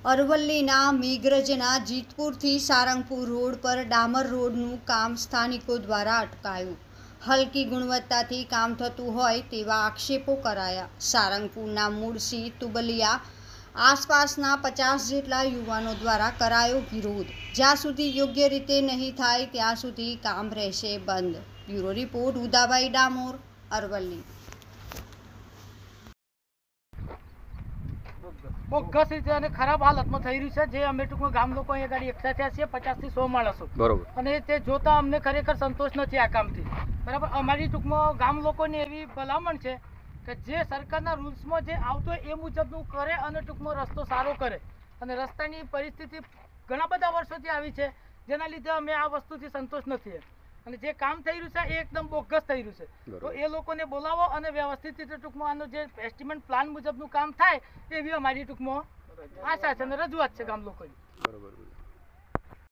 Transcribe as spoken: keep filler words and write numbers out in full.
અરવલ્લીના મેઘરજના જીતપુરથી સારંગપુર રોડ પર ડામર રોડનું કામ સ્થાનિકો દ્વારા અટકાયું. હલકી ગુણવત્તાથી કામ થતું હોય તેવા આક્ષેપો કરાયા. સારંગપુરના મુળસી તુબલિયા આસપાસના પચાસ જેટલા યુવાનો દ્વારા કરાયો વિરોધ. જ્યાં સુધી યોગ્ય રીતે નહીં થાય ત્યાં સુધી કામ રહેશે બંધ. Bureau report Udabhai Damor, Aravalli. Bogus રીતે અને ખરાબ હાલતમાં થઈ રહ્યું છે. જે અમે ટૂંકમાં ગામ લોકો અહીંયા ગાડી એકઠા થયા છીએ પચાસ થી સો માણસો, બરોબર, અને તે જોતા અમને ખરેખર સંતોષ નથી આ કામથી. બરાબર, અમારી ટૂંકમાં ગામ લોકોની એવી ભલામણ છે કે જે સરકારના રૂલ્સમાં જે આવતો હોય એ મુજબનું કરે અને ટૂંકમાં રસ્તો સારો કરે. અને રસ્તાની પરિસ્થિતિ ઘણા બધા વર્ષોથી આવી છે, જેના લીધે અમે આ વસ્તુથી સંતોષ નથી. અને જે કામ થઈ રહ્યું છે એ એકદમ બોગસ થઈ રહ્યું છે. તો એ લોકોને બોલાવો અને વ્યવસ્થિત રીતે ટૂંકમાં આનું જે એસ્ટિમેટ પ્લાન મુજબનું કામ થાય એવી અમારી ટૂંકમાં આશા છે અને રજૂઆત છે ગામ લોકોની. બરોબર.